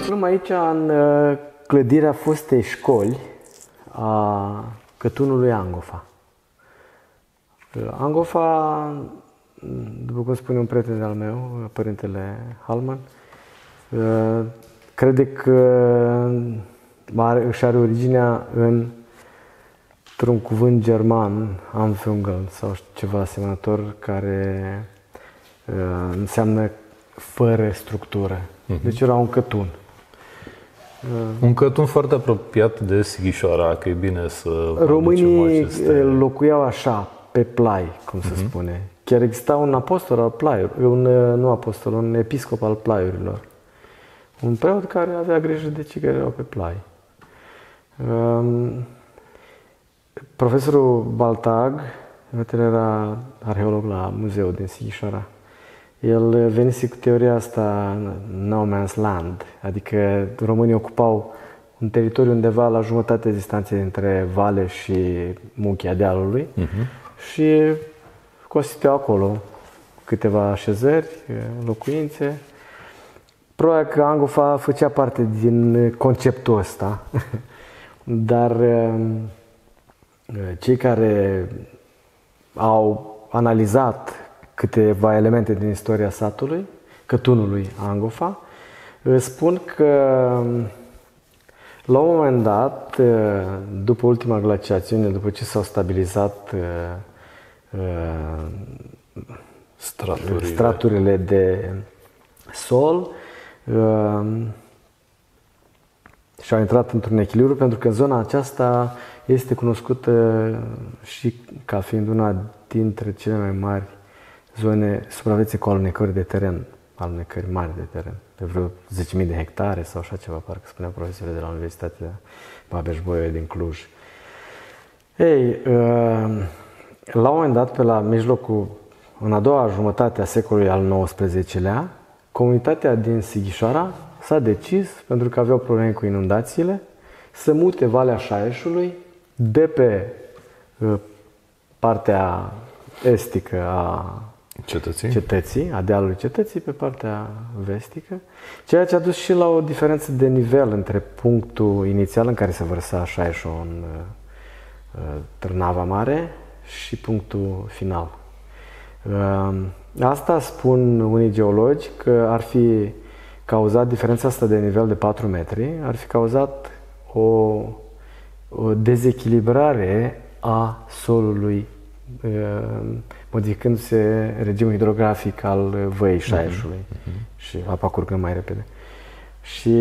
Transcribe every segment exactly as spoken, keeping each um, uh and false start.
aflăm aici în clădirea fostei școli a Cătunului Angofa. Angofa, după cum spune un prieten al meu, părintele Halman, crede că își are originea într-un cuvânt german, Anfangel, sau ceva asemănător, care înseamnă fără structură. Uh-huh. Deci era un cătun. Un cătun foarte apropiat de Sighișoara, că e bine să Românii aceste... locuiau așa, pe plai, cum se uh-huh. spune. Chiar exista un apostol al plaiurilor, un, nu apostol, un episcop al plaiurilor. Un preot care avea grijă de cei care erau pe plai. Um, profesorul Baltag, el era arheolog la muzeul din Sighișoara. El venise cu teoria asta no man's land, adică românii ocupau un teritoriu undeva la jumătate distanței între vale și munchia dealului uh-huh. și constituiau acolo câteva așezări, locuințe. Probabil că Angofa făcea parte din conceptul ăsta, dar cei care au analizat câteva elemente din istoria satului, Cătunului Angofa, spun că la un moment dat, după ultima glaciațiune, după ce s-au stabilizat straturile, straturile de sol, și au intrat într-un echilibru, pentru că zona aceasta este cunoscută și ca fiind una dintre cele mai mari zone suprafețe cu alunecări de teren, alunecări mari de teren, de vreo zece mii de hectare sau așa ceva, parcă spunea profesorul de la Universitatea Babeș-Bolyai din Cluj. Ei, la un moment dat, pe la mijlocul, în a doua jumătate a secolului al nouăsprezecelea, comunitatea din Sighișoara s-a decis, pentru că aveau probleme cu inundațiile, să mute Valea Șaieșului de pe partea estică a cetății, cetății, a dealului cetății, pe partea vestică, ceea ce a dus și la o diferență de nivel între punctul inițial în care se vărsa Șaieșul în uh, Târnava Mare și punctul final. Uh, asta spun unii geologi că ar fi cauzat diferența asta de nivel de patru metri, ar fi cauzat o, o dezechilibrare a solului, modificându-se regimul hidrografic al văii Șaieșului uh-huh. și apa curgând mai repede. Și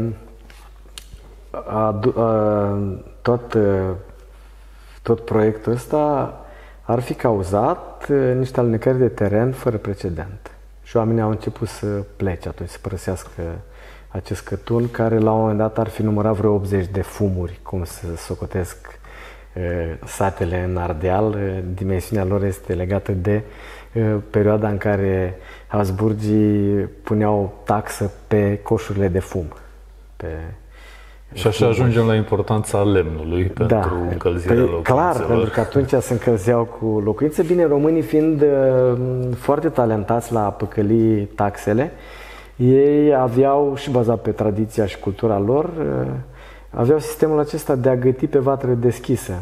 a, a, tot, tot proiectul ăsta ar fi cauzat niște alunecări de teren fără precedent. Și oamenii au început să plece atunci, să părăsească acest cătun, care la un moment dat ar fi numărat vreo optzeci de fumuri, cum se socotesc satele în Ardeal. Dimensiunea lor este legată de perioada în care Habsburgii puneau taxă pe coșurile de fum. Pe și așa fum. Ajungem la importanța lemnului pentru da. încălzirea păi, locuințelor. Clar, pentru că atunci se încălzeau cu locuințe. Bine, românii fiind foarte talentați la a păcăli taxele, ei aveau, și bazat pe tradiția și cultura lor, aveau sistemul acesta de a găti pe vatră deschisă.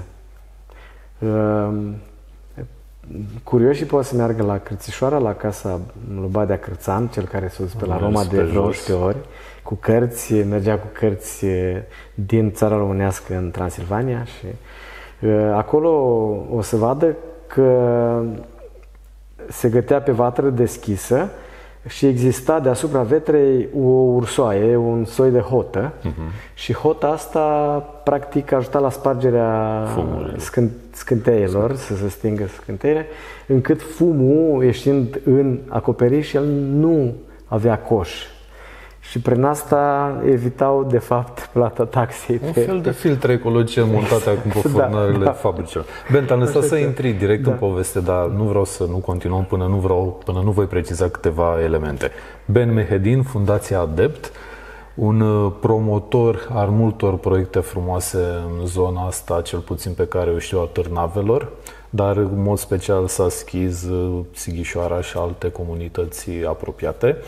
Curioșii pot să meargă la Cârțișoara, la casa lui Badea Cârțan, cel care s-a dus pe la Roma de vreo unsprezece ori, cu cărți, mergea cu cărți din țara românească în Transilvania și acolo o să vadă că se gătea pe vatră deschisă și exista deasupra vetrei o ursoaie, un soi de hotă uh-huh. și hota asta practic ajuta la spargerea scân- scânteielor, să se stingă scânteile, încât fumul, ieșind în acoperiș, el nu avea coș. Și prin asta evitau, de fapt, plata taxei. Un fel de filtre ecologice montate acum pe furnările da, da. fabricilor. Ben, te-am lăsat să intri direct da. în poveste, dar nu vreau să nu continuăm până nu, vreau, până nu voi preciza câteva elemente. Ben Mehedin, Fundația Adept, un promotor al multor proiecte frumoase în zona asta, cel puțin pe care o știu, a Târnavelor, dar în mod special S-a Schiz, Sighișoara și alte comunități apropiate.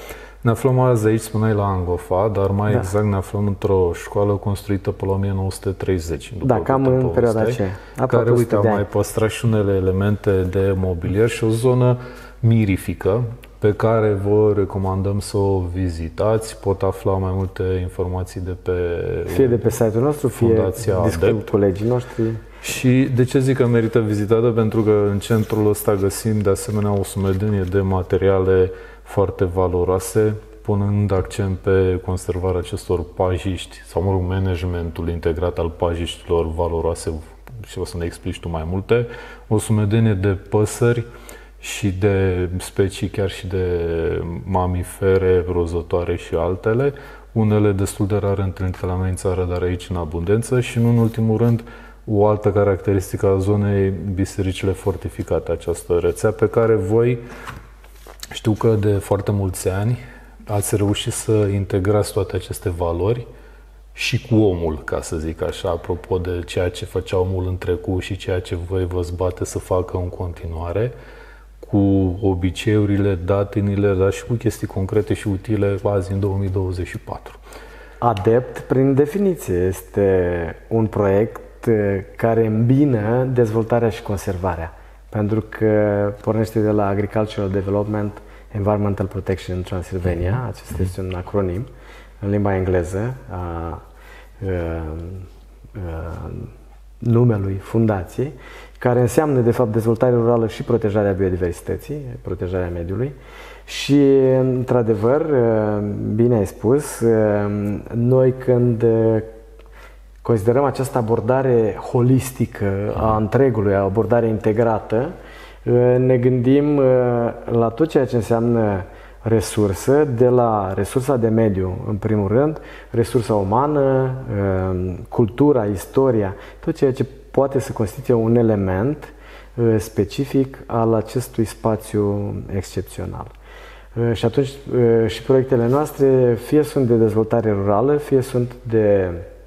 Ne aflăm azi aici, spuneai, la Angofa, dar mai da. exact ne aflăm într-o școală construită pe la o mie nouă sute treizeci. Da, cam în perioada aceea. Care, uite, au mai păstrat și unele elemente de mobilier și o zonă mirifică pe care vă recomandăm să o vizitați. Pot afla mai multe informații de pe fie de pe site-ul nostru, fie discutăm cu colegii noștri. Și de ce zic că merită vizitată? Pentru că în centrul ăsta găsim de asemenea o sumedenie de materiale foarte valoroase, punând accent pe conservarea acestor pajiști sau, mă rog, managementul integrat al pajiștilor valoroase, și o să ne explici tu mai multe, o sumedenie de păsări și de specii, chiar și de mamifere, rozătoare și altele, unele destul de rare întâlnite la noi în țară, dar aici în abundență, și nu în ultimul rând o altă caracteristică a zonei, bisericile fortificate, această rețea pe care voi, știu că de foarte mulți ani ați reușit să integrați toate aceste valori și cu omul, ca să zic așa, apropo de ceea ce făcea omul în trecut și ceea ce voi vă zbate să facă în continuare, cu obiceiurile, datinile, dar și cu chestii concrete și utile azi în două mii douăzeci și patru. ADEPT, prin definiție, este un proiect care îmbină dezvoltarea și conservarea, pentru că pornește de la Agricultural Development Environmental Protection in Transylvania. Acesta este un acronim în limba engleză a, a, a numelui fundației, care înseamnă de fapt dezvoltare rurală și protejarea biodiversității, protejarea mediului. Și într-adevăr, bine ai spus, noi când considerăm această abordare holistică a întregului, a abordare integrată, ne gândim la tot ceea ce înseamnă resursă, de la resursa de mediu, în primul rând, resursa umană, cultura, istoria, tot ceea ce poate să constituie un element specific al acestui spațiu excepțional. Și atunci și proiectele noastre fie sunt de dezvoltare rurală, fie sunt de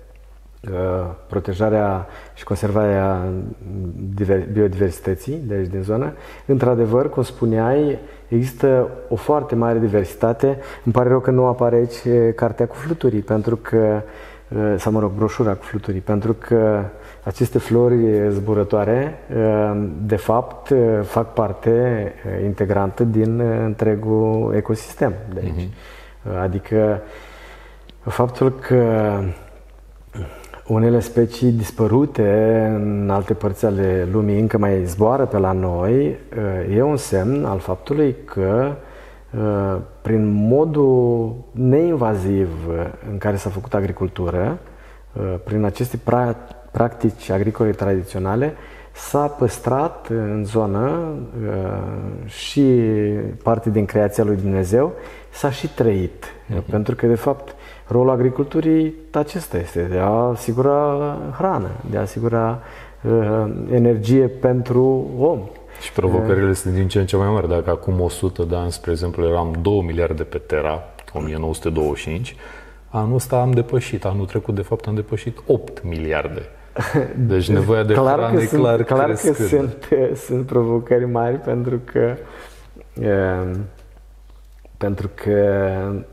protejarea și conservarea biodiversității de aici din zonă. Într-adevăr, cum spuneai, există o foarte mare diversitate. Îmi pare rău că nu apare aici cartea cu fluturii, pentru că, sau mă rog, broșura cu fluturii, pentru că aceste flori zburătoare, de fapt, fac parte integrantă din întregul ecosistem de aici. Uh-huh. Adică faptul că unele specii dispărute în alte părți ale lumii încă mai zboară pe la noi, e un semn al faptului că prin modul neinvaziv în care s-a făcut agricultură, prin aceste pra practici agricole tradiționale, s-a păstrat în zonă și parte din creația lui Dumnezeu, s-a și trăit. Uh-huh. Pentru că, de fapt, rolul agriculturii acesta este, de a asigura hrană, de a asigura uh, energie pentru om. Și provocările uh, sunt din ce în ce mai mari. Dacă acum o sută de ani, spre exemplu, eram două miliarde pe Terra, o mie nouă sute douăzeci și cinci, anul ăsta am depășit, anul trecut, de fapt, am depășit opt miliarde. Deci nevoia de clar hrană e clar, clar că crescând. sunt, sunt provocări mari, pentru că uh, pentru că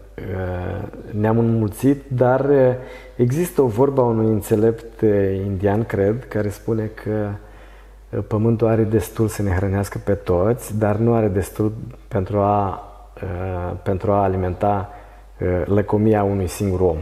ne-am înmulțit, dar există o vorbă a unui înțelept indian, cred, care spune că pământul are destul să ne hrănească pe toți, dar nu are destul pentru a, pentru a alimenta lăcomia unui singur om.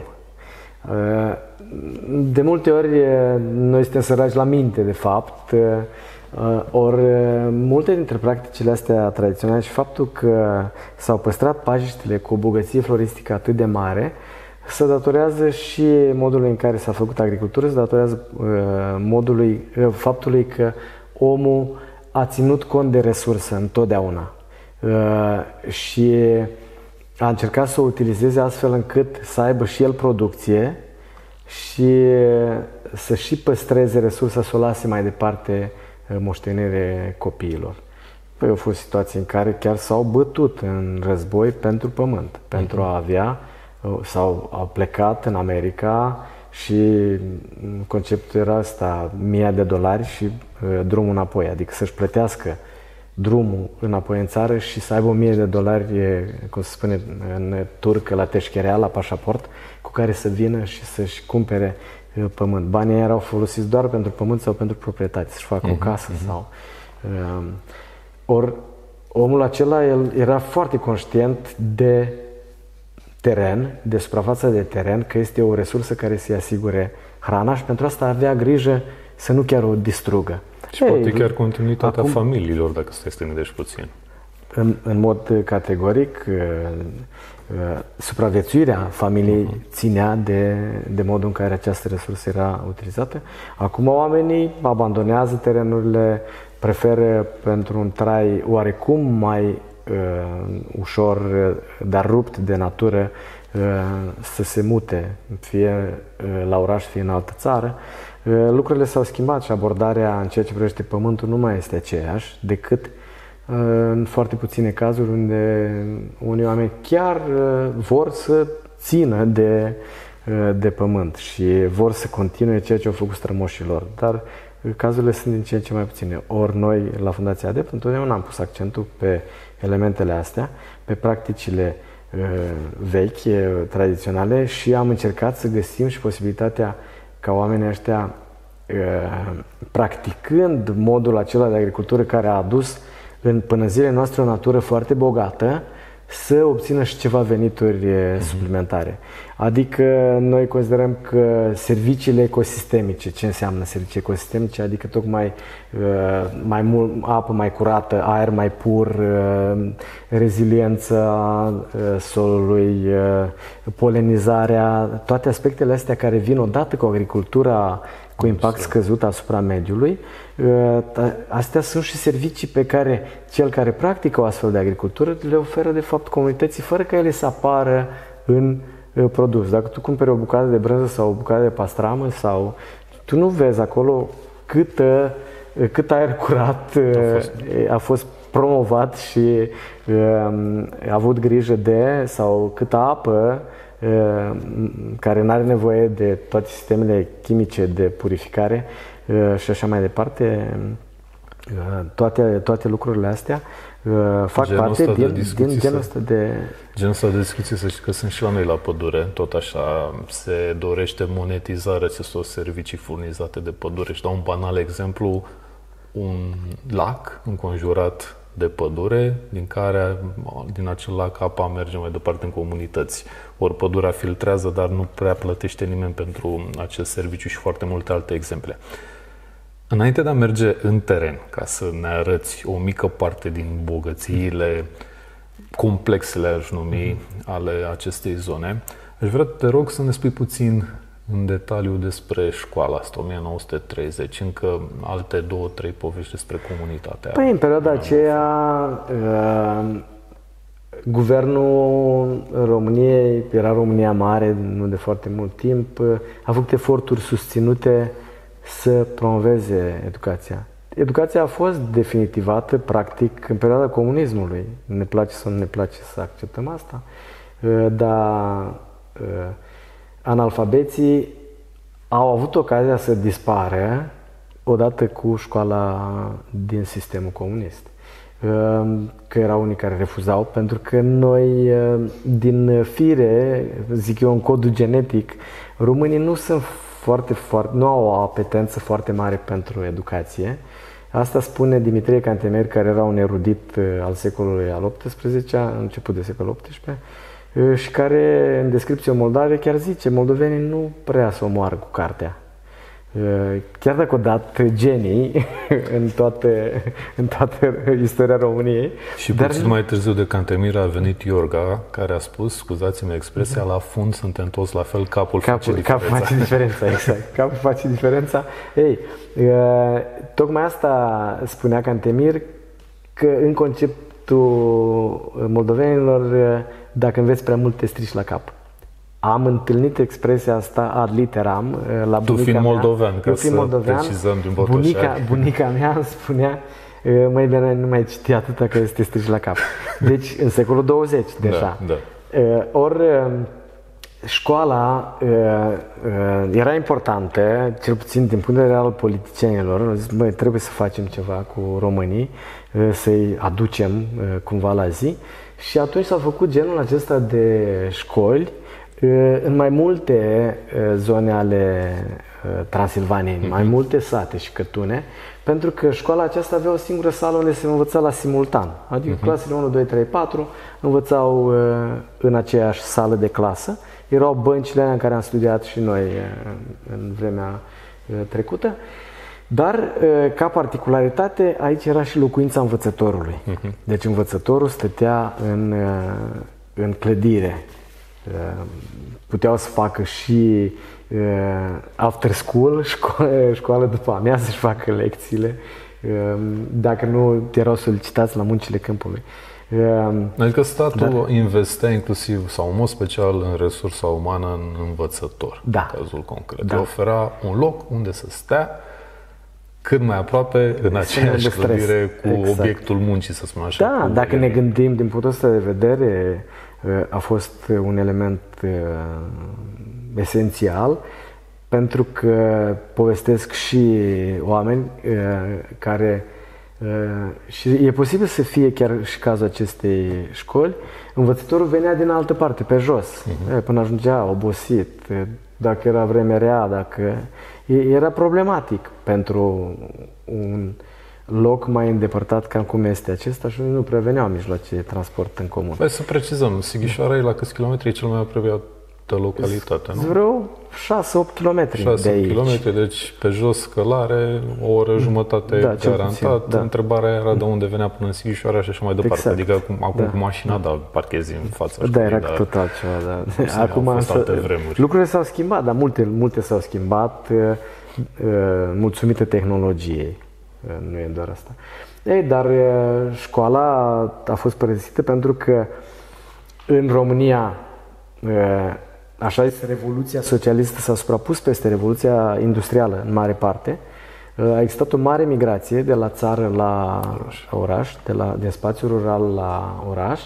De multe ori noi suntem săraci la minte, de fapt, ori multe dintre practicile astea tradiționale și faptul că s-au păstrat pajiștile cu o bogăție floristică atât de mare se datorează și modului în care s-a făcut agricultură, se datorează modului, faptului că omul a ținut cont de resursă întotdeauna și a încercat să o utilizeze astfel încât să aibă și el producție și să și păstreze resursa, să o lase mai departe moștenire copiilor. Păi au fost situații în care chiar s-au bătut în război pentru pământ, uh-huh. pentru a avea, sau au plecat în America și conceptul era ăsta, mii de dolari și uh, drumul înapoi, adică să-și plătească drumul înapoi în țară și să aibă o mie de dolari, cum se spune în turcă, la teșcherea, la pașaport, cu care să vină și să-și cumpere pământ. Banii erau folosiți doar pentru pământ sau pentru proprietate, să-și facă uh-huh, o casă uh-huh. sau... Uh, ori omul acela, el era foarte conștient de teren, de suprafața de teren, că este o resursă care să-i asigure hrana și pentru asta avea grijă să nu chiar o distrugă. Și Ei, poate chiar continuitatea acum, familiilor, dacă stai să te gândești puțin. În, în mod categoric, uh, uh, supraviețuirea familiei uh-huh. ținea de, de modul în care această resursă era utilizată. Acum oamenii abandonează terenurile, preferă pentru un trai oarecum mai uh, ușor, dar rupt de natură, uh, să se mute, fie uh, la oraș, fie în altă țară. Uh, lucrurile s-au schimbat și abordarea în ceea ce privește pământul nu mai este aceeași, decât uh, în foarte puține cazuri unde unii oameni chiar uh, vor să țină de, uh, de pământ și vor să continue ceea ce au făcut strămoșilor. Dar cazurile sunt din ce în ce mai puține. Ori noi, la Fundația ADEPT, întotdeauna am pus accentul pe elementele astea, pe practicile uh, vechi, tradiționale și am încercat să găsim și posibilitatea ca oamenii ăștia, uh, practicând modul acela de agricultură care a adus în, până zilele noastre o natură foarte bogată, să obțină și ceva venituri mm-hmm. suplimentare. Adică noi considerăm că serviciile ecosistemice, ce înseamnă servicii ecosistemice? Adică tocmai mai mult apă mai curată, aer mai pur, reziliența solului, polenizarea, toate aspectele astea care vin odată cu agricultura cu impact scăzut asupra mediului. Astea sunt și servicii pe care cel care practică o astfel de agricultură le oferă de fapt comunității fără ca ele să apară în produs. Dacă tu cumperi o bucată de brânză sau o bucată de pastramă sau tu nu vezi acolo cât, cât aer curat a fost, a fost promovat și a avut grijă de, sau câtă apă care nu are nevoie de toate sistemele chimice de purificare și așa mai departe. Toate, toate lucrurile astea fac genul parte din, din genul ăsta de... Genul ăsta de discuții, să știi că sunt și la noi la pădure, tot așa se dorește monetizarea acestor servicii furnizate de pădure. Și dau un banal exemplu, un lac înconjurat de pădure, din care din acel lac apa merge mai departe în comunități. Ori pădurea filtrează, dar nu prea plătește nimeni pentru acest serviciu și foarte multe alte exemple. Înainte de a merge în teren, ca să ne arăți o mică parte din bogățiile complexele, aș numi, ale acestei zone, aș vrea, te rog, să ne spui puțin în detaliu despre școala asta, o mie nouă sute treizeci, încă alte două, trei povești despre comunitatea. Păi, în perioada aceea, uh, guvernul României, era România mare, nu de foarte mult timp, uh, a făcut eforturi susținute să promoveze educația. Educația a fost definitivată, practic, în perioada comunismului. Ne place sau nu ne place să acceptăm asta, dar analfabeții au avut ocazia să dispară odată cu școala din sistemul comunist. Că erau unii care refuzau, pentru că noi, din fire, zic eu, în codul genetic, românii nu sunt foarte, foarte, nu au o apetență foarte mare pentru educație. Asta spune Dimitrie Cantemir, care era un erudit al secolului al optsprezecea, început de secolul optsprezece, și care, în descripție moldave, chiar zice, moldovenii nu prea să omoară cu cartea. Chiar dacă o dat genii în, toate, în toată istoria României. Și dar puțin nu... mai târziu de Cantemir a venit Iorga, care a spus, scuzați-mi expresia, la fund suntem toți la fel, capul, capul face diferența. Capul face diferența, exact. Capul face diferența. Ei, tocmai asta spunea Cantemir, că în conceptul moldovenilor, dacă înveți prea mult, te strici la cap. Am întâlnit expresia asta ad literam la bunica tu fiind mea. moldovean, ca să moldovean, precizăm din bunica, bunica mea îmi spunea, măi bine, nu mai citi atâta că te strici la cap. Deci în secolul douăzeci deja. Da, da. Ori școala uh, uh, era importantă, cel puțin din punct de vedere al politicienilor. Au zis, băi, trebuie să facem ceva cu românii, uh, să-i aducem uh, cumva la zi. Și atunci s-au făcut genul acesta de școli uh, în mai multe uh, zone ale uh, Transilvaniei, mai multe sate și cătune, pentru că școala aceasta avea o singură sală unde se învăța la simultan. Adică uh-huh. clasele unu, doi, trei, patru învățau uh, în aceeași sală de clasă. Erau băncile alea în care am studiat și noi uh, în vremea uh, trecută. Dar, uh, ca particularitate, aici era și locuința învățătorului. Uh-huh. Deci învățătorul stătea în, uh, în clădire. Uh, puteau să facă și uh, after school, școală, școală după amiază, să-și facă lecțiile, uh, dacă nu erau solicitați la muncile câmpului. Uh, adică statul dar, investea inclusiv, sau în mod special, în resursa umană, în învățător, da, în cazul concret. Da. Îi ofera un loc unde să stea cât mai aproape în aceeași clădire cu exact. Obiectul muncii, să spun așa. Da, dacă ne gândim din punctul ăsta de vedere, a fost un element esențial, pentru că povestesc și oameni care, și e posibil să fie chiar și cazul acestei școli, învățătorul venea din altă parte, pe jos, uh-huh. până ajungea obosit, dacă era vreme rea, dacă... Era problematic pentru un loc mai îndepărtat cam cum este acesta și nu preveneau mijloace de transport în comun. Hai să precizăm, Sighișoara e la câți kilometri e cel mai apropiată localitate, nu? Vreo șase opt kilometri de aici. kilometri, deci pe jos călare, o oră jumătate da, garantat. Da. Întrebarea era de unde venea până în Sighișoara și așa mai departe. Exact. Adică acum, acum da. cu mașina, da, parchezi în fața Da, era dar tot altceva, da. Acum alte vremuri. Lucrurile s-au schimbat, dar multe, multe s-au schimbat mulțumită tehnologiei. Nu e doar asta. Ei, dar școala a fost părăsită pentru că în România, așa zis, Revoluția socialistă s-a suprapus peste Revoluția industrială în mare parte. A existat o mare migrație de la țară la oraș, de la, din spațiu rural la oraș.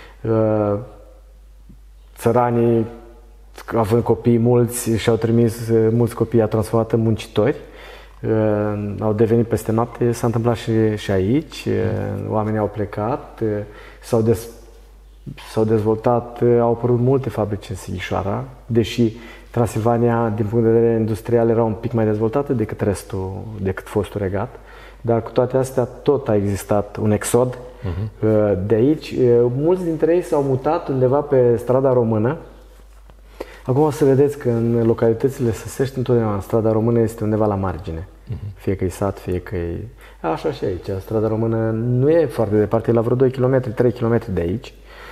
Țăranii, având copii mulți, și-au trimis mulți copii, a transformat în muncitori. Au devenit peste noapte, s-a întâmplat și, și aici. Oamenii au plecat, s-au des S-au dezvoltat, au apărut multe fabrici în Sighișoara, deși Transilvania, din punct de vedere industrial, era un pic mai dezvoltată decât restul, decât fostul regat. Dar cu toate astea, tot a existat un exod uh-huh. de aici. Mulți dintre ei s-au mutat undeva pe strada română. Acum o să vedeți că în localitățile săsești, întotdeauna strada română este undeva la margine. Uh-huh. Fie că e sat, fie că e... Așa și aici. Strada română nu e foarte departe, e la vreo doi kilometri, trei kilometri de aici.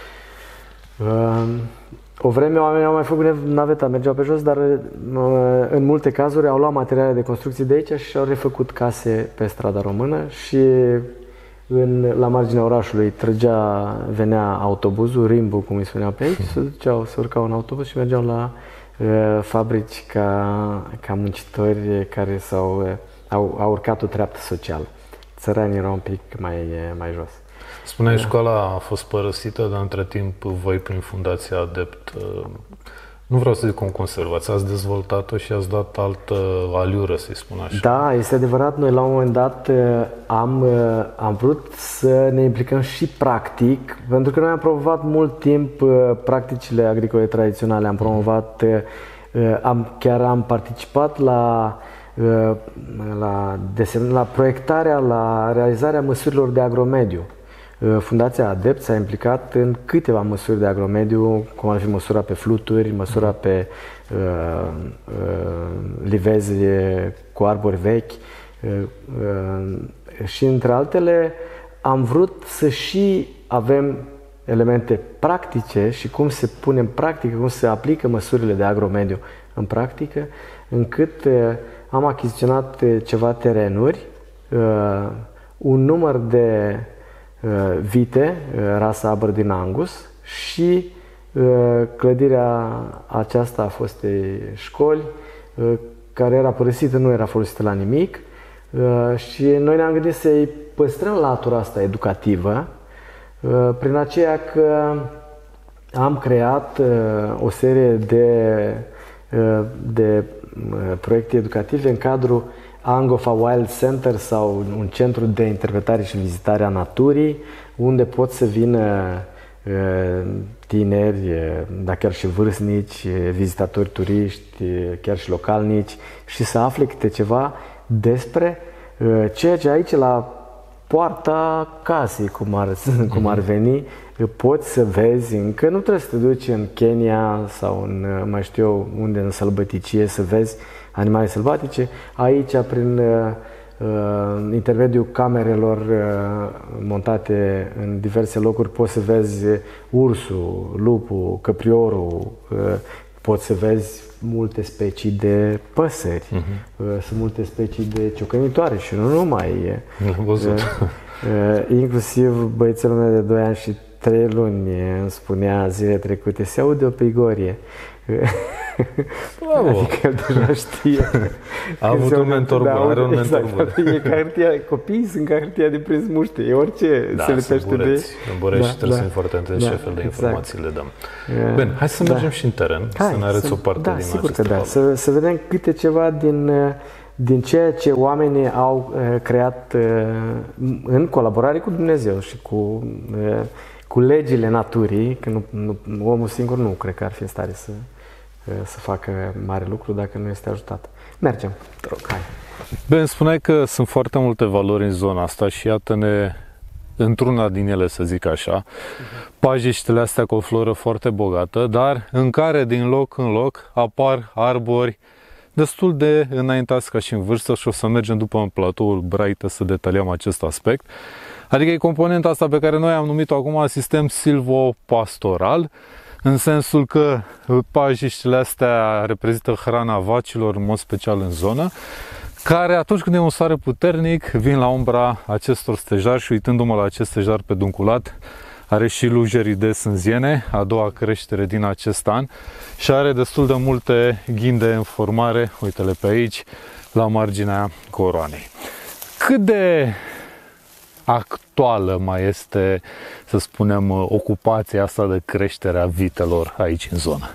O vreme oamenii au mai făcut naveta, mergeau pe jos, dar în multe cazuri au luat materiale de construcție de aici și au refăcut case pe strada română și în, la marginea orașului trăgea, venea autobuzul, Rimbu, cum îi spuneau pe aici, se duceau, se urcau în autobuz și mergeau la uh, fabrici ca, ca muncitori care s-au, au, au urcat o treaptă socială. Țăranii erau un pic mai, mai jos. Spuneai, școala a fost părăsită, dar între timp voi, prin Fundația Adept, nu vreau să zic cum conservați, ați dezvoltat-o și ați dat altă aliură, să-i spun așa. Da, este adevărat. Noi la un moment dat am, am vrut să ne implicăm și practic, pentru că noi am promovat mult timp practicile agricole tradiționale, am promovat, am, chiar am participat la, la, desen, la proiectarea, la realizarea măsurilor de agromediu. Fundația Adept s-a implicat în câteva măsuri de agromediu, cum ar fi măsura pe fluturi, măsura pe uh, uh, livezi cu arbori vechi uh, uh, și, între altele, am vrut să și avem elemente practice și cum se pune în practică, cum se aplică măsurile de agromediu în practică, încât uh, am achiziționat ceva terenuri, uh, un număr de vite, rasa Aberdeen Angus, și clădirea aceasta a fostei școli, care era părăsită, nu era folosită la nimic, și noi ne-am gândit să-i păstrăm latura asta educativă, prin aceea că am creat uh, o serie de, uh, de uh, proiecte educative în cadrul Angofa Wild Center sau un centru de interpretare și vizitare a naturii, unde pot să vină uh, tineri, uh, dar chiar și vârstnici, uh, vizitatori turiști, uh, chiar și localnici, și să afle câte ceva despre uh, ceea ce aici la poarta casei, cum ar, cum ar veni, poți să vezi, încă nu trebuie să te duci în Kenya sau în, mai știu eu, unde, în sălbăticie, să vezi animale sălbatice. Aici, prin uh, intermediul camerelor uh, montate în diverse locuri, poți să vezi ursul, lupul, căpriorul, uh, poți să vezi multe specii de păsări, uh-huh. uh, sunt multe specii de ciocănitoare și nu numai. Am văzut. Uh, uh, inclusiv băiețelul meu de doi ani și trei luni îmi spunea zile trecute, se aude o prigorie. Bravo. Adică el deja știe. A avut un mentor bun, are un mentor exact, bun. E ca hârtia, copiii sunt ca hârtia de prins muște, e orice da, se lipește de... În Burești da, trebuie da, să fim foarte atenți da, ce fel de informații exact. le dăm. Ben, hai să mergem da. și în teren, hai, să ne arăți să, o parte da, din sigur aceste că da. Să, să vedem câte ceva din, din ceea ce oamenii au uh, creat uh, în colaborare cu Dumnezeu și cu, uh, cu legile naturii, că nu, nu, omul singur nu cred că ar fi în stare să, uh, să facă mare lucru dacă nu este ajutat. Mergem, te rog, hai. Ben, spuneai că sunt foarte multe valori în zona asta și iată-ne într-una din ele, să zic așa, uh-huh. pajiștele astea cu o floră foarte bogată, dar în care din loc în loc apar arbori destul de înaintați ca și în vârstă și o să mergem după în platoul Braită să detaliem acest aspect. Adică e componenta asta pe care noi am numit-o acum sistem silvopastoral, în sensul că pajiștele astea reprezintă hrana vacilor, în mod special în zonă, care atunci când e un soare puternic vin la umbra acestor stejari și uitându-mă la acest stejar pedunculat, are și lugerii sânziene, a doua creștere din acest an și are destul de multe ghinde în formare, uite-le pe aici, la marginea coroanei. Cât de actuală mai este, să spunem, ocupația asta de creștere a vitelor aici în zonă?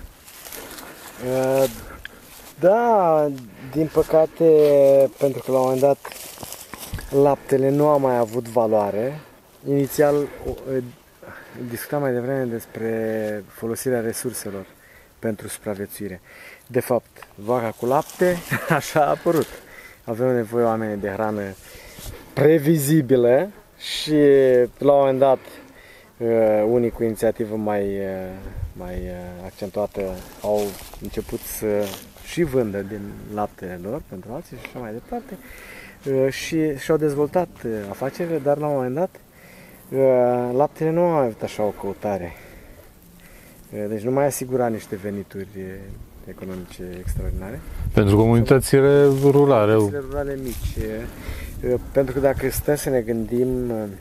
Da, din păcate, pentru că la un moment dat laptele nu a mai avut valoare. Inițial discutam mai devreme despre folosirea resurselor pentru supraviețuire. De fapt, vaca cu lapte, așa a apărut. Avem nevoie oameni de hrană previzibilă și la un moment dat unii cu inițiativă mai, mai accentuată au început să și vândă din laptele lor pentru alții și așa mai departe și și-au dezvoltat afacerile, dar la un moment dat laptele nu a avut așa o căutare. Deci nu mai asigura niște venituri economice extraordinare. Pentru comunitățile rurale. Comunitățile rurale mici. Pentru că dacă stăm să ne gândim,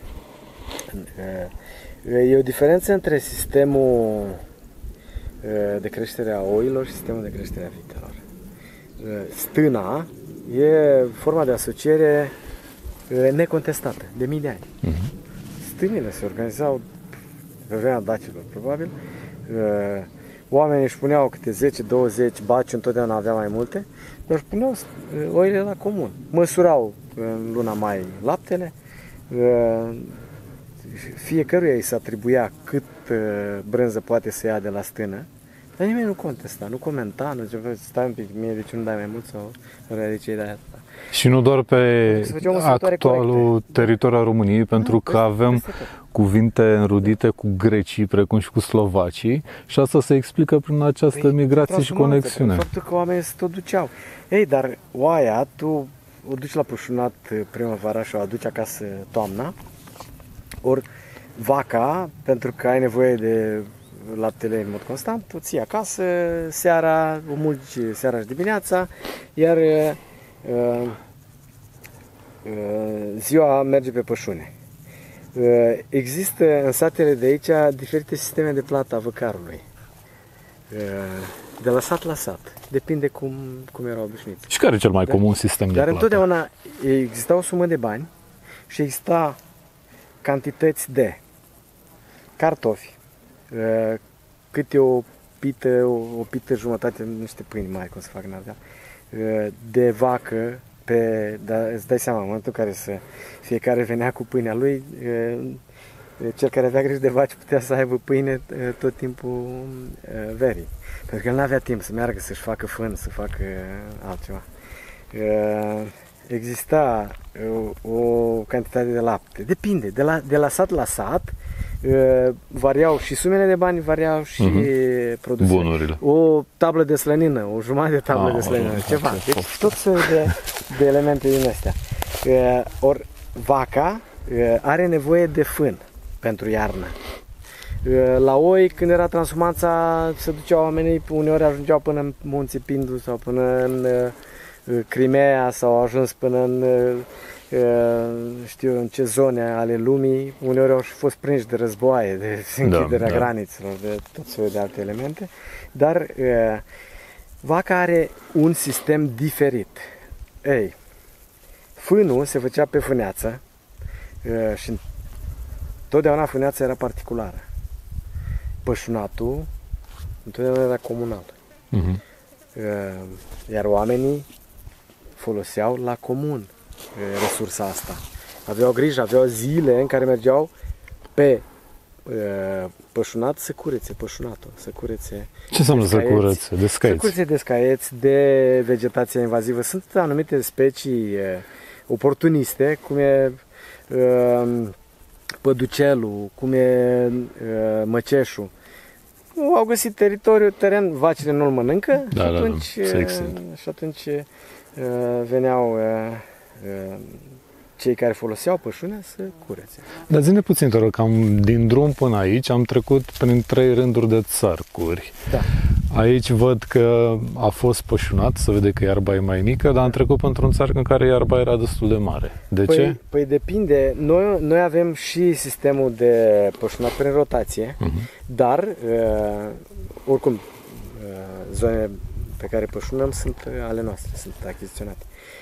e o diferență între sistemul de creștere a oilor și sistemul de creștere a vitelor. Stâna e forma de asociere necontestată, de mii de ani. Uh-huh. Stânile se organizau pe vremea dacilor, probabil. Oamenii își puneau câte zece douăzeci baci, întotdeauna avea mai multe, dar își puneau oile la comun. Măsurau în luna mai laptele, fiecăruia îi se atribuia cât brânză poate să ia de la stână, dar nimeni nu contesta, nu comenta, nu zicea, stai un pic, mie de ce nu dai mai mult sau de ce dai atâta. Și nu doar pe actualul corecte. Teritoriu al României, pentru nu, că avem cuvinte înrudite cu grecii, precum și cu slovacii, și asta se explică prin această păi, migrație și conexiune. Faptul că oamenii se tot duceau. Ei, dar oaia, tu o duci la pușunat primăvara și o aduci acasă toamna, ori vaca, pentru că ai nevoie de laptele în mod constant, o ții acasă, seara, o mulci seara și dimineața, iar uh, uh, ziua merge pe pășune. Uh, există în satele de aici diferite sisteme de plată a văcarului. Uh, de la sat la sat. Depinde cum, cum erau obișnuiți. Și care e cel mai dar, comun sistem de dar plată? Dar întotdeauna exista o sumă de bani și exista cantități de cartofi, câte o pită, o, o pită jumătate, niște pâini mari, cum se fac în Ardeal, de vacă, pe, dar îți dai seama, în momentul în care să, fiecare venea cu pâinea lui, cel care avea grijă de vaci putea să aibă pâine tot timpul verii. Pentru că el nu avea timp să meargă să-și facă fân, să facă altceva. Exista o cantitate de lapte. Depinde, de la, de la sat la sat, variau și sumele de bani, variau și uh-huh. produsele. Bunurile. O tablă de slănină, o jumătate de tablă ah, de slănină, ceva. Deci tot soiul de, de elemente din astea. Ori vaca are nevoie de fân pentru iarnă. La oi, când era transhumanța, se duceau oamenii, uneori ajungeau până în Munții Pindu sau până în Crimea sau au ajuns până în știu în ce zone ale lumii, uneori au fost prinși de războaie, de închiderea da, da. granițelor, de tot soiul de alte elemente, dar vaca are un sistem diferit. Ei, fânul se făcea pe fâneață și totdeauna fâneața era particulară. Pășunatul întotdeauna era comunal. Uh-huh. Iar oamenii foloseau la comun resursa asta. Aveau grijă, aveau zile în care mergeau pe pășunat să curețe pășunatul, să curețe. Ce înseamnă să curețe? Descaieți? Să curețe descaieți de vegetația invazivă. Sunt anumite specii oportuniste, cum e păducelul, cum e măceșul. Au găsit teritoriu, teren, vacile nu-l mănâncă da, și atunci, da, da. Și atunci veneau cei care foloseau pășunea să curețe. Dar zi-ne puțin, te rog, cam din drum până aici am trecut prin trei rânduri de țărcuri. Da. Aici văd că a fost pășunat, se vede că iarba e mai mică, dar am trecut pentru un țarc în care iarba era destul de mare. De păi, ce? Păi depinde. Noi, noi avem și sistemul de pășunat prin rotație, uh-huh. dar uh, oricum uh, zonele pe care pășunăm sunt ale noastre, sunt achiziționate.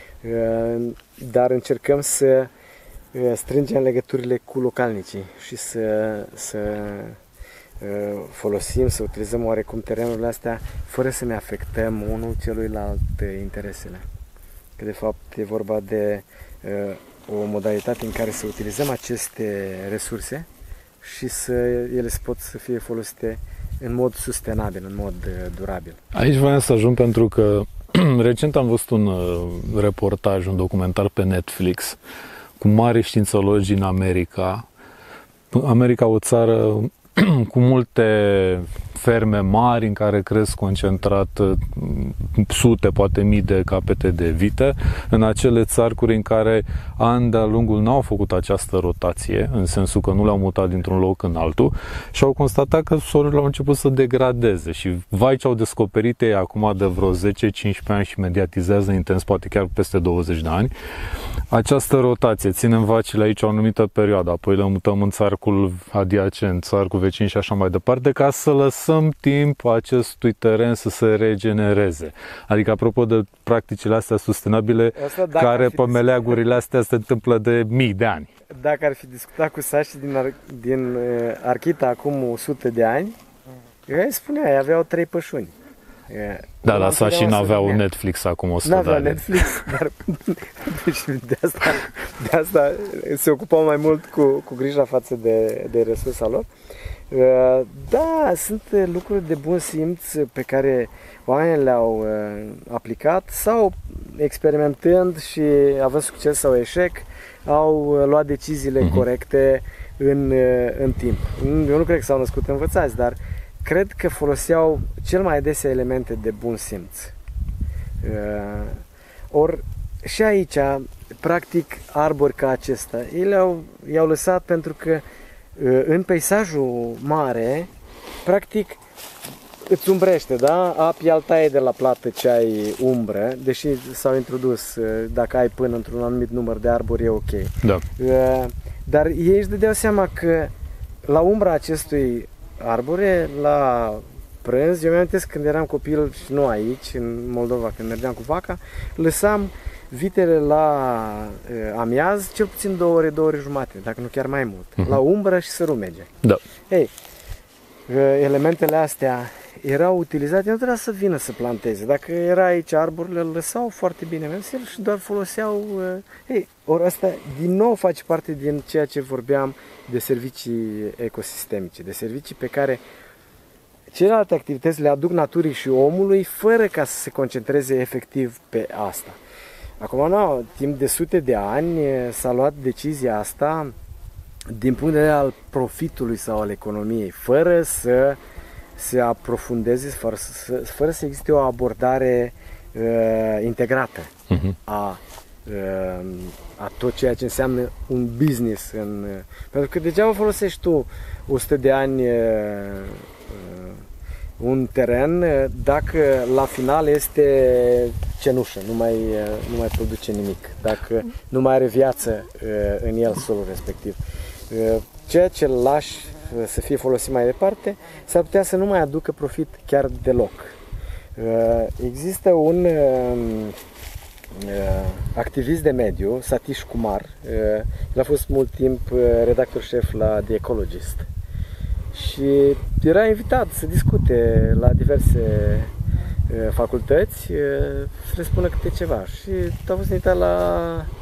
Dar încercăm să strângem legăturile cu localnicii și să, să folosim, să utilizăm oarecum terenurile astea fără să ne afectăm unul celuilalt interesele. Că de fapt e vorba de o modalitate în care să utilizăm aceste resurse și să ele să pot să fie folosite în mod sustenabil, în mod durabil. Aici voiam să ajung pentru că recent am văzut un uh, reportaj, un documentar pe Netflix cu mari științologi în America. America o țară cu multe ferme mari în care cresc concentrat sute, poate mii de capete de vite, în acele țarcuri în care ani de-a lungul n-au făcut această rotație, în sensul că nu le-au mutat dintr-un loc în altul și au constatat că solurile au început să degradeze și vai ce au descoperit ei acum de vreo zece cincisprezece ani și mediatizează intens, poate chiar peste douăzeci de ani, această rotație. Ținem vacile aici o anumită perioadă, apoi le mutăm în țarcul adiacent, țarcul vecin și așa mai departe, ca să lăsăm timp acestui teren să se regenereze. Adică, apropo de practicile astea sustenabile, asta, care pe meleagurile astea se întâmplă de mii de ani. Dacă ar fi discutat cu sașii din, Ar- din Archita acum o sută de ani, eu spunea, ei aveau trei pășuni. Da, dar sașii n-aveau Netflix acum o sută de ani. N-aveau Netflix, dar deci de, asta, de asta se ocupau mai mult cu, cu grija față de, de resursa lor. Da, sunt lucruri de bun simț pe care oamenii le-au aplicat sau experimentând și având succes sau eșec, au luat deciziile uh-huh. corecte în, în timp. Eu nu cred că s-au născut învățați, dar cred că foloseau cel mai adesea elemente de bun simț. Ori și aici, practic, arbori ca acesta, ei le-au, i-au lăsat pentru că în peisajul mare, practic, îți umbrește, da? Apii al taie de la plată ce ai umbră, deși s-au introdus, dacă ai până într-un anumit număr de arbori, e ok. Da. Dar ei își dădeau seama că la umbra acestui arbore, la prânz, eu mi-am amintesc când eram copil și nu aici, în Moldova, când mergeam cu vaca, lăsam vitele la uh, amiaz, cel puțin două ore, două ore jumate, dacă nu chiar mai mult, uh-huh. la umbră și să rumege. Da. Ei, elementele astea erau utilizate, nu trebuia să vină să planteze. Dacă era aici arborile, îl lăsau foarte bine mers și doar foloseau. Ei, ori asta din nou face parte din ceea ce vorbeam de servicii ecosistemice, de servicii pe care celelalte activități le aduc naturii și omului fără ca să se concentreze efectiv pe asta. Acum, nu, timp de sute de ani s-a luat decizia asta din punct de vedere al profitului sau al economiei, fără să se aprofundeze, fără să, fără să existe o abordare uh, integrată uh-huh. a, uh, a tot ceea ce înseamnă un business. În, uh, pentru că degeaba folosești tu o sută de ani uh, uh, un teren dacă la final este cenușă, nu mai, uh, nu mai produce nimic, dacă nu mai are viață uh, în el solul respectiv. Uh, ceea ce îl lași să fie folosit mai departe, s-ar putea să nu mai aducă profit chiar deloc. Există un activist de mediu, Satish Kumar, el a fost mult timp redactor șef la The Ecologist și era invitat să discute la diverse facultăți, să le spună câte ceva și a fost invitat la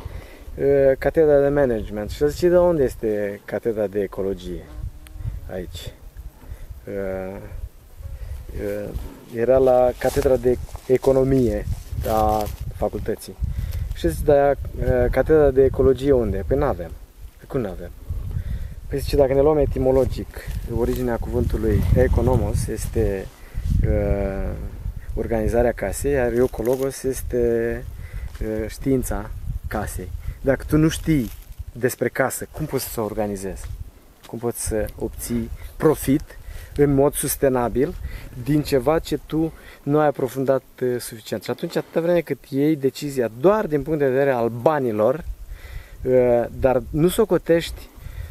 catedra de management și a zis, de unde este catedra de ecologie aici? Uh, uh, era la catedra de economie a facultății. Și zice, dar uh, catedra de ecologie unde? Păi n-avem. Păi cum n-avem? Păi zice, dacă ne luăm etimologic, originea cuvântului economos este uh, organizarea casei, iar ecologos este uh, știința casei. Dacă tu nu știi despre casă, cum poți să o organizezi? Cum poți să obții profit în mod sustenabil din ceva ce tu nu ai aprofundat suficient. Și atunci, atâta vreme cât iei decizia doar din punct de vedere al banilor, dar nu socotești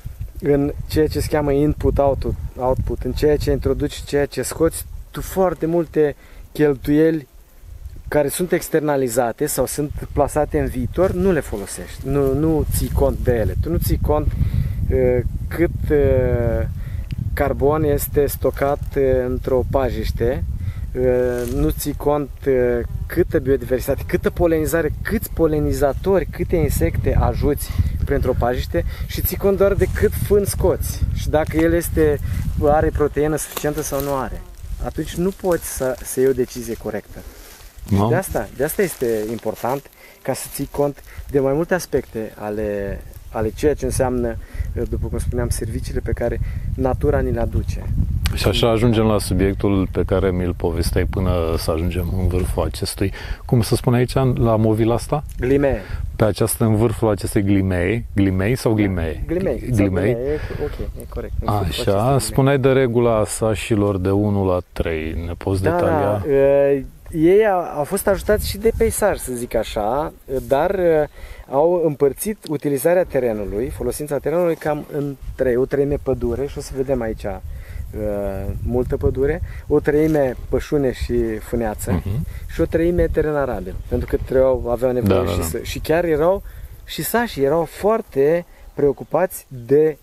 în ceea ce se cheamă input-output, output, în ceea ce introduci, ceea ce scoți, tu foarte multe cheltuieli care sunt externalizate sau sunt plasate în viitor, nu le folosești, nu, nu ții cont de ele. Tu nu ții cont uh, cât uh, carbon este stocat uh, într-o pajiște, uh, nu ții cont uh, câtă biodiversitate, câtă polenizare, câți polenizatori, câte insecte ajuți printr-o pajiște și ții cont doar de cât fân scoți și dacă el este, are proteină suficientă sau nu are. Atunci nu poți să, să iei o decizie corectă. No. De asta, de asta este important ca să ții cont de mai multe aspecte ale, ale ceea ce înseamnă, după cum spuneam, serviciile pe care natura ni le aduce. Și așa ajungem la subiectul pe care mi-l povesteai până să ajungem în vârful acestui, cum se spune aici, la movila asta? Glimee. Pe această, în vârful acestei glimei, glimei sau glimee? Glimei. Glimei. E, ok, e corect. Așa, spuneai de regula sașilor de unu la trei, ne poți da, detalia? Da, uh, ei au fost ajutați și de peisaj, să zic așa, dar uh, au împărțit utilizarea terenului, folosința terenului cam în trei, o treime pădure și o să vedem aici uh, multă pădure, o treime pășune și fâneață uh-huh. și o treime teren arabil, pentru că trebuiau, aveau nevoie da, și, da, da. Să, și chiar erau și sașii erau foarte preocupați de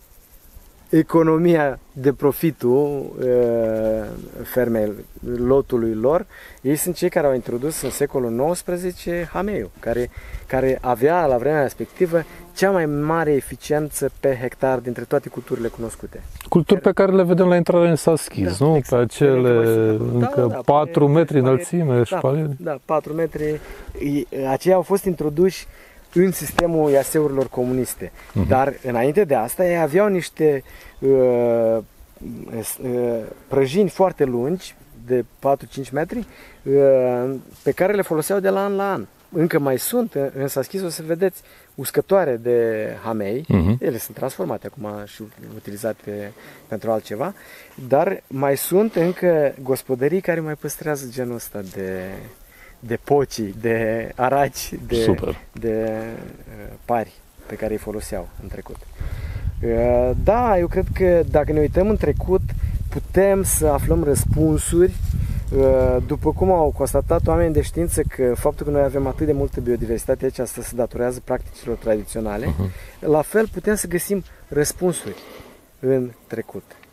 economia, de profitul uh, fermei, lotului lor. Ei sunt cei care au introdus în secolul nouăsprezece hameiul, care, care avea la vremea respectivă cea mai mare eficiență pe hectar dintre toate culturile cunoscute. Culturi pe care le vedem la intrare în Saschis, da, nu? Exact. Pe acele încă da, da, patru metri înălțime. Da, da, patru metri. Aceia au fost introduși în sistemul iaseurilor comuniste. Uh-huh. Dar înainte de asta ei aveau niște uh, uh, prăjini foarte lungi, de patru-cinci metri, uh, pe care le foloseau de la an la an. Încă mai sunt, în Saschis o să vedeți uscătoare de hamei, uh-huh. ele sunt transformate acum și utilizate pentru altceva, dar mai sunt încă gospodării care mai păstrează genul ăsta de de pocii, de araci, de, de uh, pari pe care îi foloseau în trecut. Uh, da, eu cred că dacă ne uităm în trecut, putem să aflăm răspunsuri, uh, după cum au constatat oamenii de știință că faptul că noi avem atât de multă biodiversitate aici, asta se datorează practicilor tradiționale, uh-huh. la fel putem să găsim răspunsuri în trecut.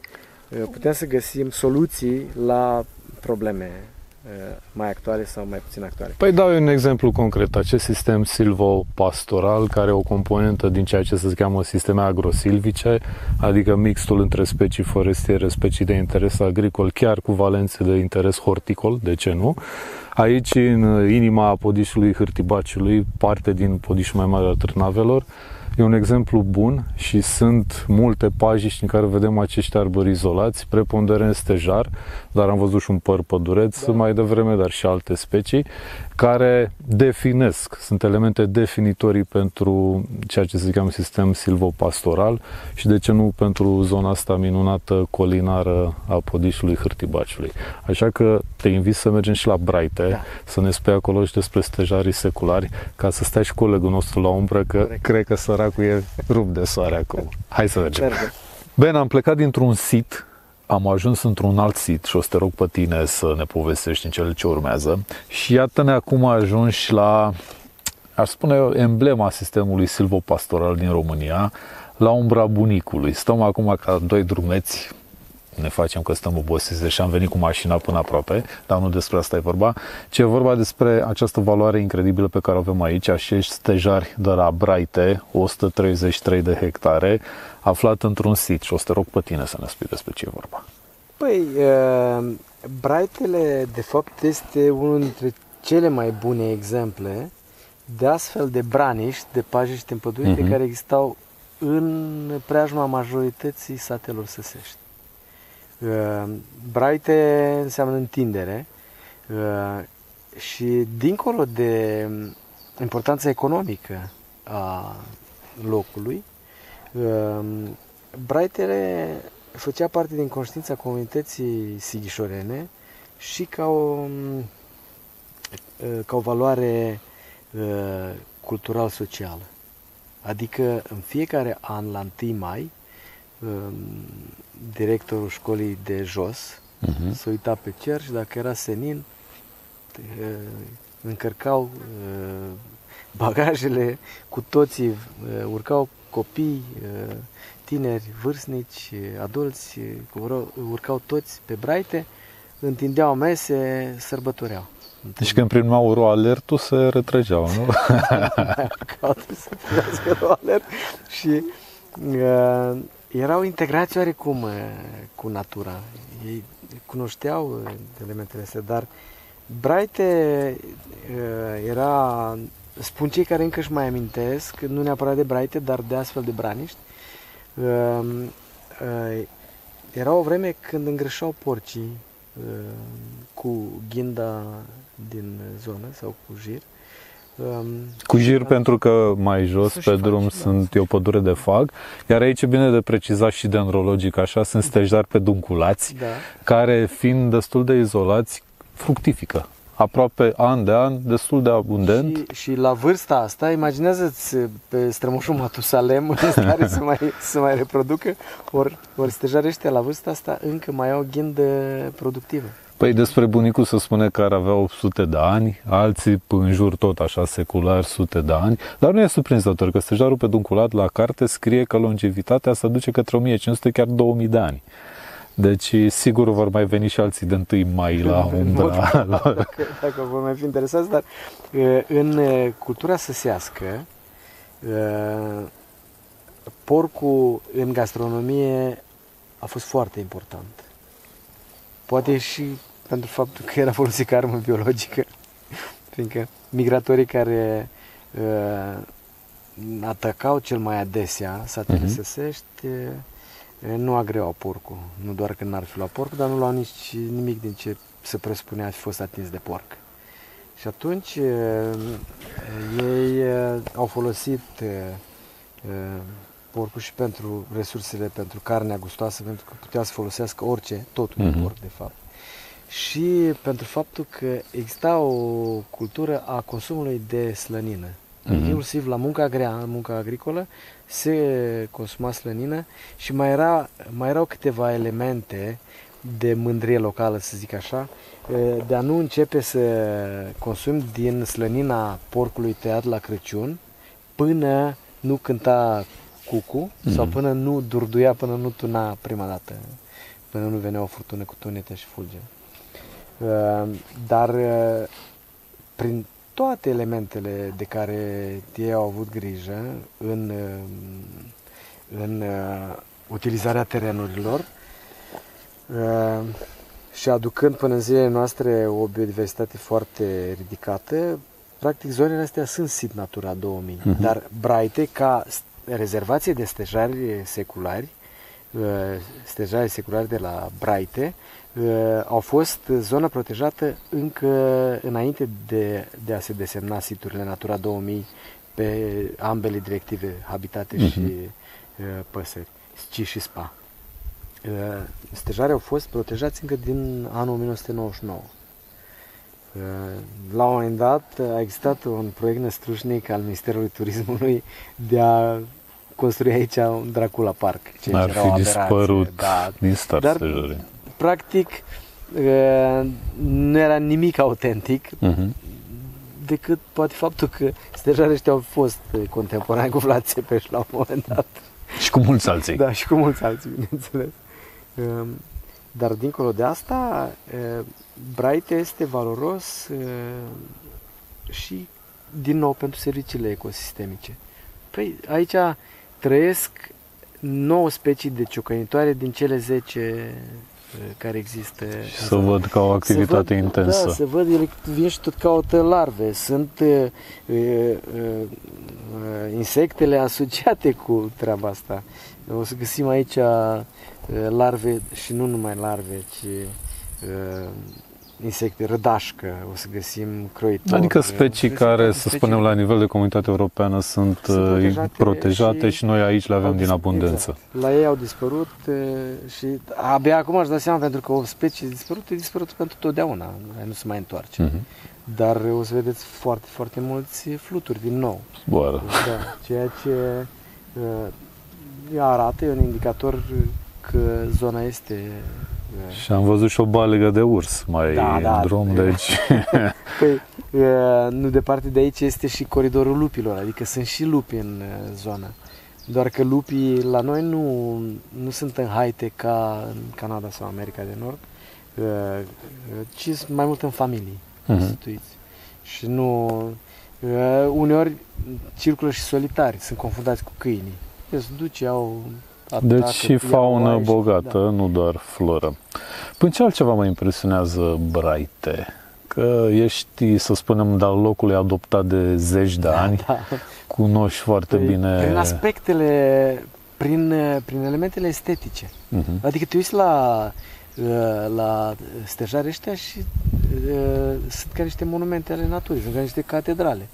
putem să găsim soluții la probleme mai actuale sau mai puțin actuale. Păi dau un exemplu concret. Acest sistem silvopastoral, care e o componentă din ceea ce se cheamă sisteme agrosilvice, adică mixtul între specii forestiere, specii de interes agricol, chiar cu valențe de interes horticol, de ce nu? Aici, în inima podișului Hârtibaciului, parte din podișul mai mare al Târnavelor, e un exemplu bun și sunt multe pajiști în care vedem acești arbori izolați, preponderent stejar, dar am văzut și un păr pădureț da. mai devreme, dar și alte specii, care definesc, sunt elemente definitorii pentru ceea ce se cheamă sistem silvopastoral și de ce nu pentru zona asta minunată colinară a podișului Hârtibaciului. Așa că te invit să mergem și la Braite, da. să ne spui acolo și despre stejarii seculari, ca să stai și colegul nostru la umbră, că Corect. cred că săracul e rupt de soare acum. Hai să mergem. Mergem. Ben, am plecat dintr-un sit, am ajuns într-un alt sit și o să te rog pe tine să ne povestești în cele ce urmează. Și iată-ne acum ajungi la, aș spune eu, emblema sistemului silvopastoral din România, la umbra bunicului. Stăm acum ca doi drumeți, ne facem că stăm obosiți, deși am venit cu mașina până aproape, dar nu despre asta e vorba, ci e vorba despre această valoare incredibilă pe care o avem aici, acești stejari de la Braite, o sută treizeci și trei de hectare, aflat într-un sit, și o să te rog pe tine să ne spui despre ce e vorba. Păi, uh, Braitele, de fapt, este unul dintre cele mai bune exemple de astfel de braniști, de pajiști împădurite, uh-huh. care existau în preajma majorității satelor săsești. Uh, Braite înseamnă întindere uh, și dincolo de importanța economică a locului, uh, Braitele făcea parte din conștiința comunității sighișorene și ca o, uh, ca o valoare uh, cultural-socială. Adică în fiecare an, la întâi mai, directorul școlii de jos uh-huh. se uita pe cer și dacă era senin, încărcau bagajele, cu toții urcau copii, tineri, vârstnici, adulți, urcau toți pe Braite, întindeau mese, sărbătoreau. Deci când primau ro-alertul se retrăgeau, nu? Caută să primească ro-alert și uh, erau integrați oarecum uh, cu natura. Ei cunoșteau uh, elementele astea, dar Braite uh, era, spun cei care încă își mai amintesc, nu neapărat de Braite, dar de astfel de braniști, uh, uh, era o vreme când îngrășau porcii uh, cu ghinda din zonă sau cu jir. Um, cu jir la... pentru că mai jos pe drum faci, sunt da, e o pădure de fag, iar aici e bine de precizat și dendrologic, așa, sunt stejari pedunculați, da. care fiind destul de izolați, fructifică. Aproape an de an, destul de abundent. Și, și la vârsta asta, imaginează-ți pe strămoșul Matusalem în stare să mai, să mai reproducă, ori, ori stejarii ăștia la vârsta asta încă mai au ghindă productivă. Păi despre bunicul se spune că ar avea opt sute de ani, alții în jur tot așa secular sute de ani, dar nu e surprinzător că stejarul pedunculat la carte scrie că longevitatea se duce către o mie cinci sute, chiar două mii de ani. Deci sigur vor mai veni și alții de întâi mai la umbra. Dacă, dacă vor mai fi interesați, dar în cultura săsească, porcul în gastronomie a fost foarte important. Poate și pentru faptul că era folosit ca armă biologică, fiindcă migratorii care uh, atacau cel mai adesea satele uh-huh. săsești uh, nu agreau porcul. Nu doar că n-ar fi luat porcul, dar nu luau nici nimic din ce se presupunea a fi fost atins de porc. Și atunci uh, ei uh, au folosit uh, uh, porcul și pentru resursele, pentru carnea gustoasă, pentru că putea să folosească orice, totul mm-hmm. de porc, de fapt. Și pentru faptul că exista o cultură a consumului de slănină. Mm-hmm. Inclusiv la munca grea, munca agricolă, se consuma slănină și mai, era, mai erau câteva elemente de mândrie locală, să zic așa, de a nu începe să consumi din slănina porcului tăiat la Crăciun până nu cânta cucu, mm. sau până nu durduia, până nu tuna prima dată până nu venea o furtună cu tunete și fulgere. Dar prin toate elementele de care ei au avut grijă în, în utilizarea terenurilor și aducând până în zilele noastre o biodiversitate foarte ridicată, practic zonele astea sunt sit Natura două mii, uh-huh. Dar Braite, ca rezervație de stejari seculari, stejari seculari de la Braite, au fost zonă protejată încă înainte de, de a se desemna siturile Natura două mii pe ambele directive, habitate uh-huh. și păsări, S C I și S P A. Stejarii au fost protejați încă din anul o mie nouă sute nouăzeci și nouă. La un moment dat a existat un proiect năstrușnic al Ministerului Turismului de a construi aici un Dracula Park. Ar fi dispărut da, din start dar, stejarii. Practic, nu era nimic autentic, uh-huh. decât poate faptul că stejarii ăștia au fost contemporani cu Vlad Țepeș la un moment dat. Și cu mulți alții. Da, și cu mulți alții, bineînțeles. Dar dincolo de asta, Braite este valoros și, din nou, pentru serviciile ecosistemice. Păi, aici trăiesc nouă specii de ciocănitoare din cele zece care există. Și să văd ca o activitate văd, intensă. Da, să văd, ele vin și tot caută larve. Sunt uh, uh, uh, insectele asociate cu treaba asta. O să găsim aici uh, larve și nu numai larve, ci uh, insecte, rădașcă, o să găsim croitor. Adică specii care, să specii spunem, la nivel de comunitate europeană sunt, sunt protejate, protejate și, și noi aici le avem din abundență. Exact. La ei au dispărut și abia acum aș da seama, pentru că o specie dispărută, e dispărută pentru totdeauna, nu se mai întoarce. Uh-huh. Dar o să vedeți foarte, foarte mulți fluturi din nou. Boară. Da, ceea ce uh, arată, e un indicator că zona este... Și am văzut și o balegă de urs mai da, da, în drum, da. Deci... Păi, nu departe de aici este și coridorul lupilor, adică sunt și lupi în zonă. Doar că lupii la noi nu, nu sunt în haite ca în Canada sau America de Nord, ci sunt mai mult în familii instituiți. Uh-huh. Și nu... Uneori circulă și solitari, sunt confundați cu câinii. Se duce, au... Deci și faună bogată, da. Nu doar floră. Până ce altceva mă impresionează Braite? Că ești, să spunem, de-al locului adoptat de zeci de ani, da. Cunoști foarte păi, bine... Prin aspectele, prin, prin elementele estetice. Uh-huh. Adică te uiți la, la stejarii ăștia și uh, sunt ca niște monumente ale naturii, sunt ca niște catedrale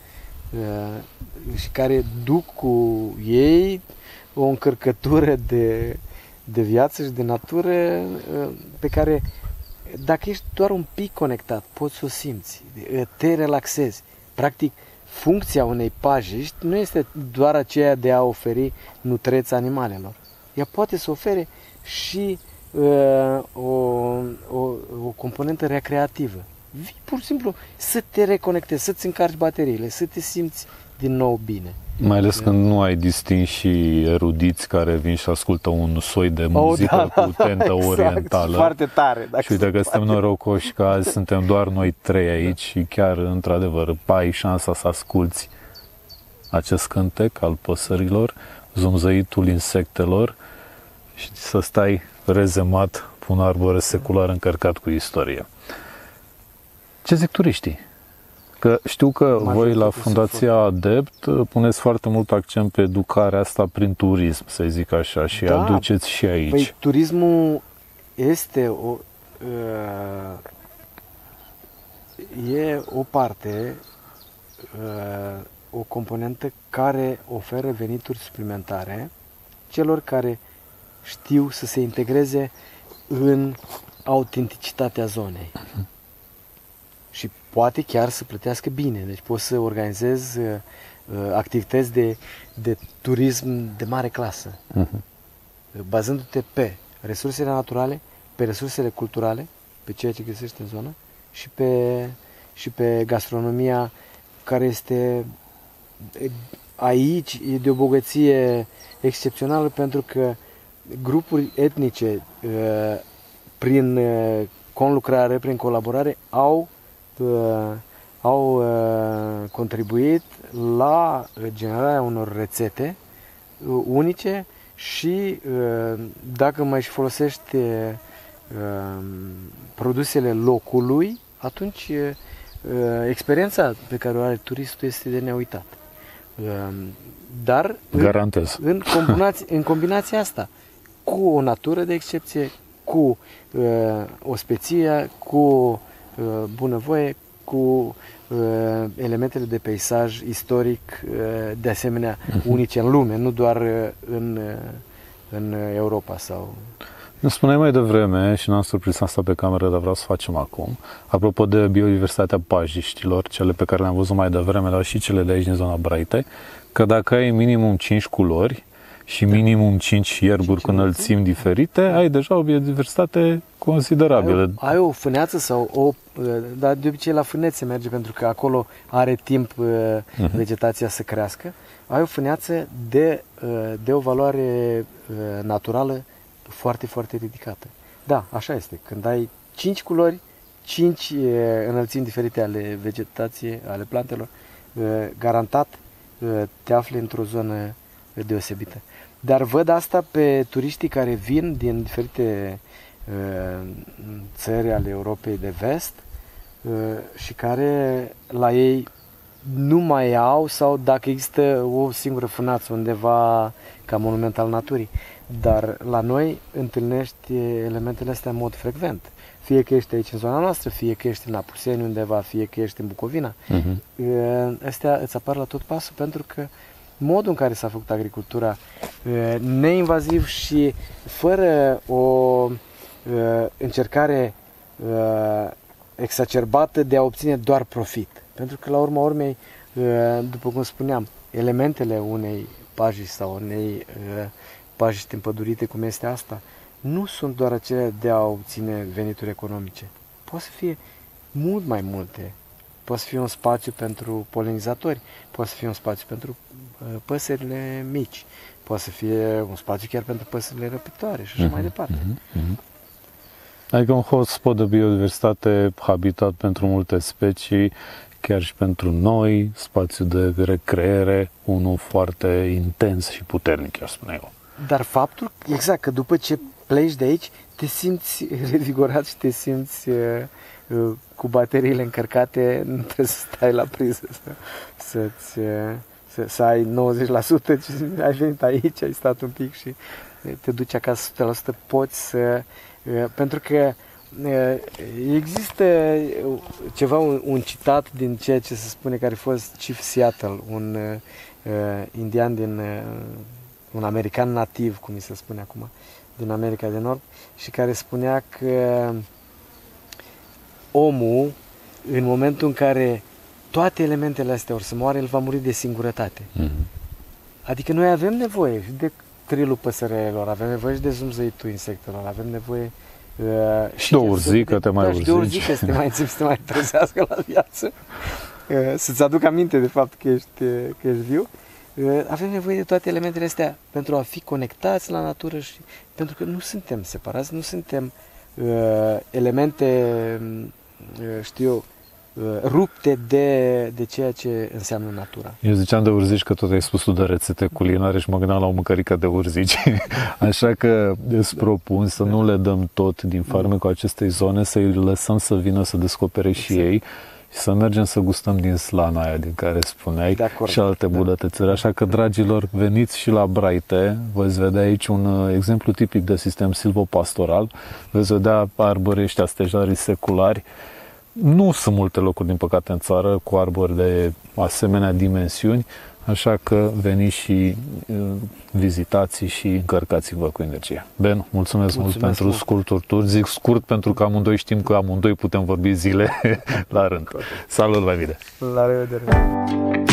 uh, și care duc cu ei o încărcătură de, de viață și de natură pe care, dacă ești doar un pic conectat, poți să o simți, te relaxezi. Practic, funcția unei pajiști nu este doar aceea de a oferi nutreți animalelor. Ea poate să ofere și uh, o, o, o componentă recreativă. Vii pur și simplu să te reconectezi, să-ți încarci bateriile, să te simți din nou bine. Mai ales când nu ai distinși erudiți care vin și ascultă un soi de muzică oh, da, cu tentă exact, orientală. Foarte tare. Dacă și uite că suntem norocoși că azi suntem doar noi trei aici și chiar, într-adevăr, ai șansa să asculți acest cântec al păsărilor, zumzăitul insectelor și să stai rezemat pe un arbore secular încărcat cu istorie. Ce zic turiștii? Că știu că voi la Fundația Adept puneți foarte mult accent pe educarea asta prin turism, să zic așa, și da, aduceți și aici. Păi, turismul este o, uh, e o parte, uh, o componentă care oferă venituri suplimentare celor care știu să se integreze în autenticitatea zonei. Uh-huh. Și poate chiar să plătească bine. Deci poți să organizezi uh, activități de, de turism de mare clasă, uh-huh. bazându-te pe resursele naturale, pe resursele culturale, pe ceea ce găsești în zonă și pe, și pe gastronomia care este aici, e de o bogăție excepțională pentru că grupuri etnice uh, prin conlucrare, prin colaborare, au, au contribuit la generarea unor rețete unice și dacă mai și folosești produsele locului, atunci experiența pe care o are turistul este de neuitat. Dar garantez. În, în, combinația, în combinația asta, cu o natură de excepție, cu uh, o speție, cu uh, bunăvoie, cu uh, elementele de peisaj istoric, uh, de asemenea, uh-huh. unice în lume, nu doar uh, în, uh, în Europa sau... Ne spuneai mai devreme, și n-am surprins asta pe cameră, dar vreau să facem acum, apropo de biodiversitatea pajiștilor, cele pe care le-am văzut mai devreme, dar și cele de aici din zona Braitei, că dacă ai minimum cinci culori și minimum cinci ierburi cu înălțimi diferite, ai deja o biodiversitate considerabilă. Ai o, ai o fâneață sau o... Dar de obicei la fânețe merge, pentru că acolo are timp uh-huh. vegetația să crească. Ai o fâneață de, de o valoare naturală foarte, foarte ridicată. Da, așa este. Când ai cinci culori, cinci înălțimi diferite ale vegetației, ale plantelor, garantat te afli într-o zonă deosebită. Dar văd asta pe turiștii care vin din diferite țări ale Europei de Vest și care la ei nu mai au, sau dacă există o singură fânață undeva ca monument al naturii. Dar la noi întâlnești elementele astea în mod frecvent. Fie că ești aici în zona noastră, fie că ești în Apuseni undeva, fie că ești în Bucovina. Uh-huh. Astea îți apar la tot pasul, pentru că modul în care s-a făcut agricultura neinvaziv și fără o încercare exacerbată de a obține doar profit. Pentru că la urma urmei, după cum spuneam, elementele unei pajiști sau unei pajiști împădurite cum este asta, nu sunt doar acelea de a obține venituri economice. Poate să fie mult mai multe. Poate să fie un spațiu pentru polenizatori, poate să fie un spațiu pentru păsările mici, poate să fie un spațiu chiar pentru păsările răpitoare și așa uh-huh, mai departe. Uh-huh, uh-huh. Adică un hotspot de biodiversitate, habitat pentru multe specii, chiar și pentru noi, spațiu de recreere, unul foarte intens și puternic, aș spune eu. Dar faptul, exact, că după ce pleci de aici, te simți revigorat și te simți uh, uh, cu bateriile încărcate, nu trebuie să stai la priză, să, să-ți, uh, să, să ai nouăzeci la sută, ai venit aici, ai stat un pic și te duci acasă o sută la sută, poți să... Uh, pentru că uh, există ceva, un, un citat din ceea ce se spune că a fost Chief Seattle, un uh, indian din... Uh, un american nativ, cum mi se spune acum, din America de Nord, și care spunea că omul, în momentul în care toate elementele astea or să moară, el va muri de singurătate. Mm-hmm. Adică noi avem nevoie de trilul păsărelor, avem nevoie și de zumzăitul insectelor, avem nevoie uh, și de o urzică, te mai urzici. De o urzică, să te mai înțepi, să te mai trezească la viață, uh, să-ți aduc aminte de fapt că ești, că ești viu. Avem nevoie de toate elementele astea pentru a fi conectați la natură și pentru că nu suntem separați, nu suntem uh, elemente, uh, știu eu, uh, rupte de, de ceea ce înseamnă natura. Eu ziceam de urzici că tot ai spus tu de rețete culinare și mă gândeam la o mâncărică de urzici. Așa că îți propun să nu le dăm tot din farmecul acestei zone, să-i lăsăm să vină să descopere exact. Și ei. Și să mergem să gustăm din slana aia din care spuneai și alte bunătățuri. Așa că, dragilor, veniți și la Braite, veți vedea aici un exemplu tipic de sistem silvopastoral, veți vedea arbori ăștia stejarii seculari. Nu sunt multe locuri, din păcate, în țară cu arbori de asemenea dimensiuni, așa că veniți și uh, vizitați și încărcați-vă cu energie. Ben, mulțumesc, mulțumesc mult pentru mult. Scurturi tur. Zic scurt pentru că amândoi știm că amândoi putem vorbi zile la rând. Salut, la mine! La revedere!